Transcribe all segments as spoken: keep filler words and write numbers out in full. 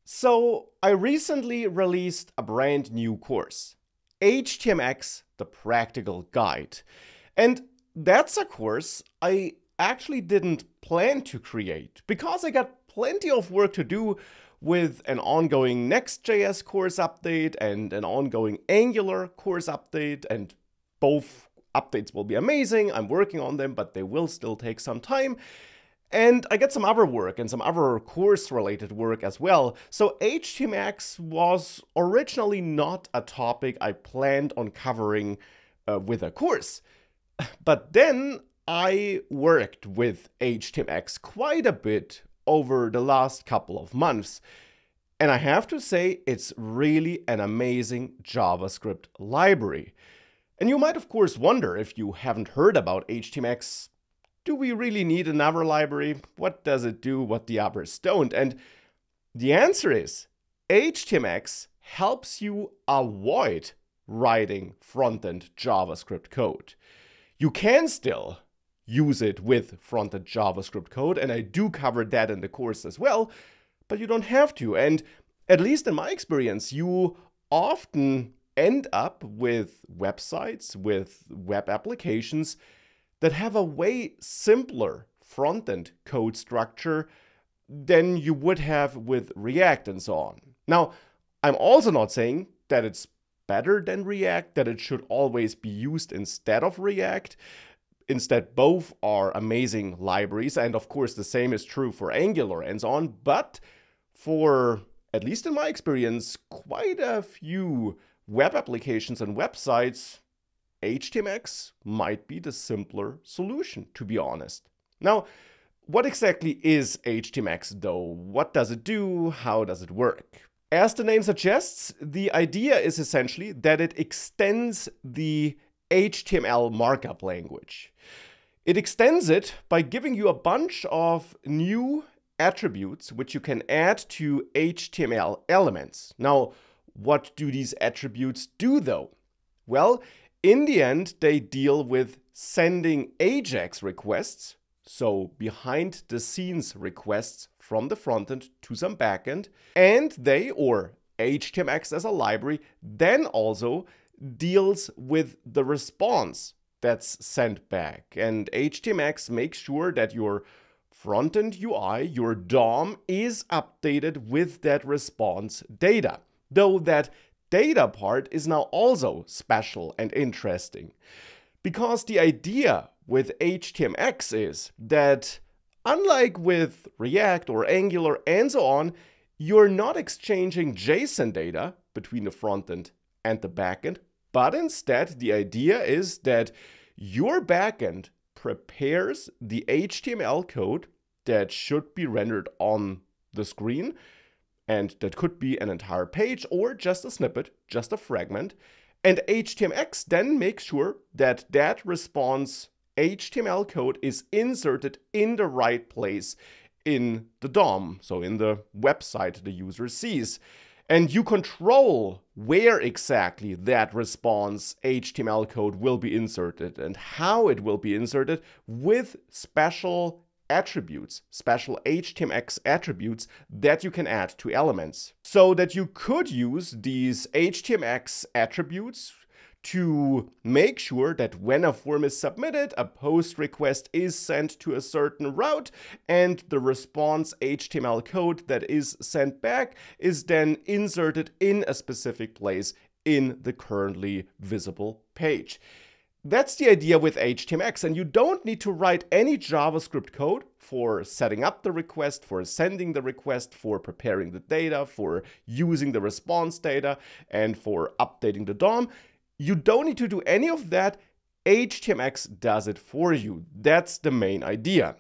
So I recently released a brand new course, H T M X, the Practical Guide. And that's a course I actually didn't plan to create because I got plenty of work to do with an ongoing Next.js course update and an ongoing Angular course update, and both updates will be amazing. I'm working on them, but they will still take some time. And I get some other work and some other course-related work as well. So H T M X was originally not a topic I planned on covering uh, with a course. But then I worked with H T M X quite a bit over the last couple of months. And I have to say, it's really an amazing JavaScript library. And you might, of course, wonder, if you haven't heard about H T M X, do we really need another library? What does it do what the others don't? And the answer is, H T M X helps you avoid writing front-end JavaScript code. You can still use it with front-end JavaScript code, and I do cover that in the course as well, but you don't have to. And at least in my experience, you often end up with websites, with web applications that have a way simpler front-end code structure than you would have with React and so on. Now, I'm also not saying that it's better than React, that it should always be used instead of React. Instead, both are amazing libraries, and of course the same is true for Angular and so on, but for, at least in my experience, quite a few web applications and websites, H T M X might be the simpler solution, to be honest. Now, what exactly is H T M X though? What does it do? How does it work? As the name suggests, the idea is essentially that it extends the H T M L markup language. It extends it by giving you a bunch of new attributes which you can add to H T M L elements. Now, what do these attributes do though? Well, in the end, they deal with sending AJAX requests, so behind the scenes requests from the frontend to some backend, and they, or H T M X as a library, then also deals with the response that's sent back. And H T M X makes sure that your frontend U I, your D O M, is updated with that response data, though that data part is now also special and interesting, because the idea with H T M X is that, unlike with React or Angular and so on, you're not exchanging JSON data between the frontend and the backend, but instead the idea is that your backend prepares the H T M L code that should be rendered on the screen. And that could be an entire page or just a snippet, just a fragment. And H T M X then makes sure that that response H T M L code is inserted in the right place in the D O M, so in the website the user sees. And you control where exactly that response H T M L code will be inserted and how it will be inserted with special attributes, special H T M X attributes that you can add to elements. So that you could use these H T M X attributes to make sure that when a form is submitted, a post request is sent to a certain route, and the response H T M L code that is sent back is then inserted in a specific place in the currently visible page. That's the idea with H T M X, and you don't need to write any JavaScript code for setting up the request, for sending the request, for preparing the data, for using the response data, and for updating the D O M. You don't need to do any of that. H T M X does it for you. That's the main idea.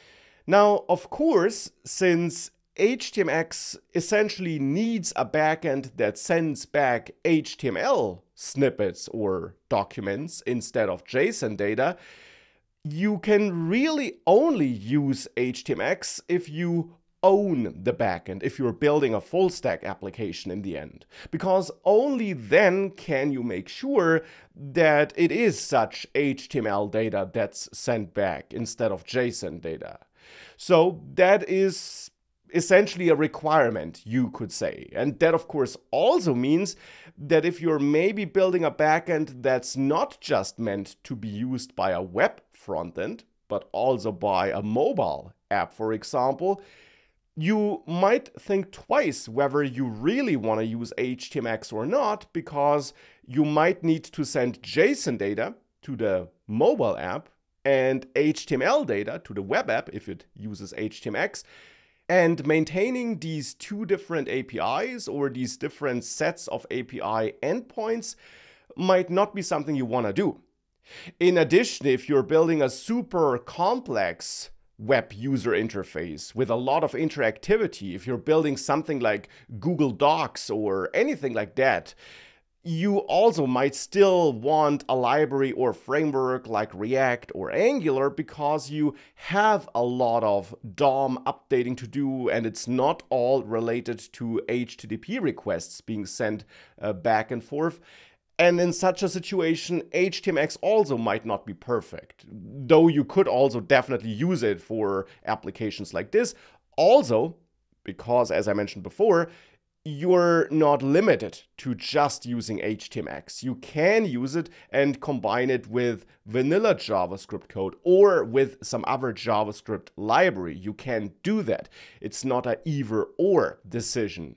Now, of course, since H T M X essentially needs a backend that sends back H T M L snippets or documents instead of JSON data, you can really only use H T M X if you own the backend, if you're building a full stack application in the end, because only then can you make sure that it is such H T M L data that's sent back instead of JSON data. So that is essentially a requirement, you could say. And that, of course, also means that if you're maybe building a backend that's not just meant to be used by a web frontend, but also by a mobile app, for example, you might think twice whether you really want to use H T M X or not, because you might need to send JSON data to the mobile app and H T M L data to the web app if it uses H T M X. And maintaining these two different A P Is or these different sets of A P I endpoints might not be something you want to do. In addition, if you're building a super complex web user interface with a lot of interactivity, if you're building something like Google Docs or anything like that, you also might still want a library or framework like React or Angular, because you have a lot of D O M updating to do, and it's not all related to H T T P requests being sent uh, back and forth. And in such a situation, H T M X also might not be perfect, though you could also definitely use it for applications like this. Also, because as I mentioned before, you're not limited to just using H T M X. You can use it and combine it with vanilla JavaScript code or with some other JavaScript library. You can do that. It's not an either or decision.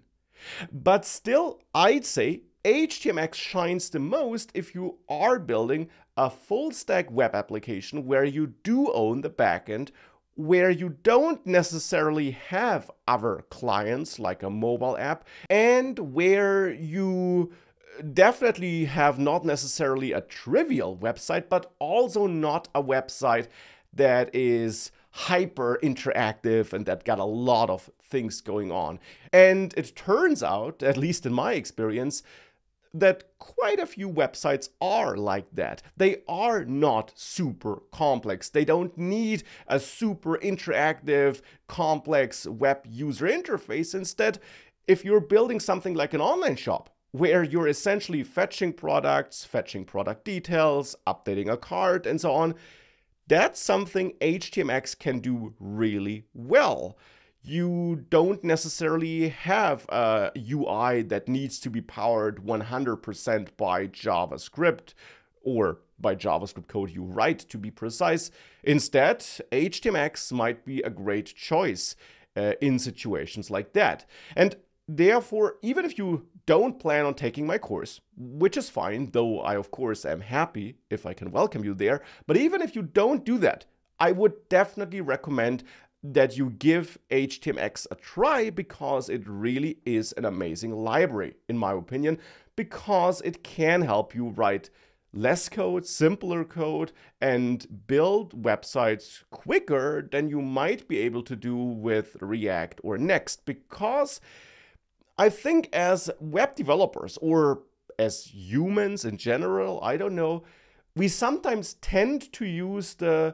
But still, I'd say H T M X shines the most if you are building a full stack web application where you do own the backend, where you don't necessarily have other clients like a mobile app, and where you definitely have not necessarily a trivial website, but also not a website that is hyper interactive and that got a lot of things going on. And it turns out, at least in my experience, that quite a few websites are like that. They are not super complex. They don't need a super interactive, complex web user interface. Instead, if you're building something like an online shop, where you're essentially fetching products, fetching product details, updating a cart, and so on, that's something H T M X can do really well. You don't necessarily have a U I that needs to be powered one hundred percent by JavaScript, or by JavaScript code you write, to be precise. Instead, H T M X might be a great choice uh, in situations like that. And therefore, even if you don't plan on taking my course, which is fine, though I of course am happy if I can welcome you there, but even if you don't do that, I would definitely recommend that you give H T M X a try, because it really is an amazing library, in my opinion, because it can help you write less code, simpler code, and build websites quicker than you might be able to do with React or Next. Because I think as web developers, or as humans in general, I don't know, we sometimes tend to use the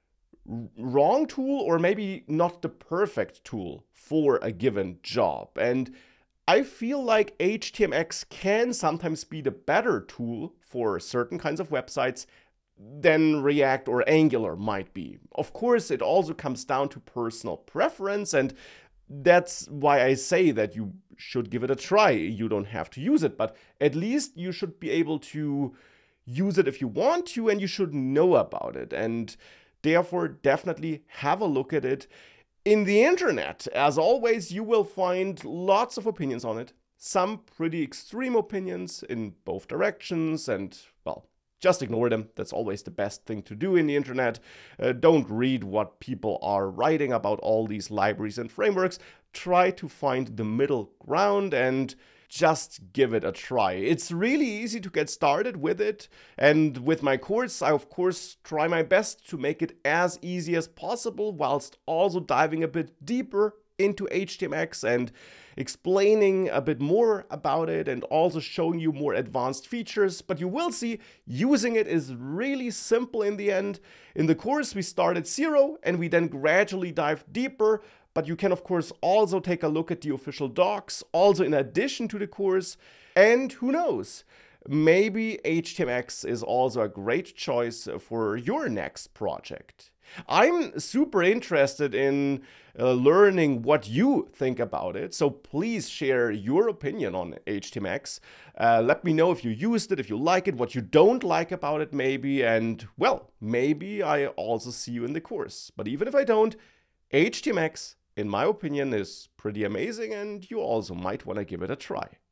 wrong tool, or maybe not the perfect tool for a given job. And I feel like H T M X can sometimes be the better tool for certain kinds of websites than React or Angular might be. Of course, it also comes down to personal preference, and that's why I say that you should give it a try. You don't have to use it, but at least you should be able to use it if you want to, and you should know about it. And therefore, definitely have a look at it. In the internet, as always, you will find lots of opinions on it. Some pretty extreme opinions in both directions, and, well, just ignore them. That's always the best thing to do in the internet. Uh, don't read what people are writing about all these libraries and frameworks. Try to find the middle ground and just give it a try. It's really easy to get started with it, and with my course, I of course try my best to make it as easy as possible, whilst also diving a bit deeper into H T M X and explaining a bit more about it, and also showing you more advanced features. But you will see, using it is really simple in the end. In the course, we start at zero and we then gradually dive deeper. But you can, of course, also take a look at the official docs, also in addition to the course. And who knows, maybe H T M X is also a great choice for your next project. I'm super interested in uh, learning what you think about it, so please share your opinion on H T M X. Uh, let me know if you used it, if you like it, what you don't like about it maybe, and well, maybe I also see you in the course. But even if I don't, H T M X, in my opinion, is pretty amazing and you also might want to give it a try.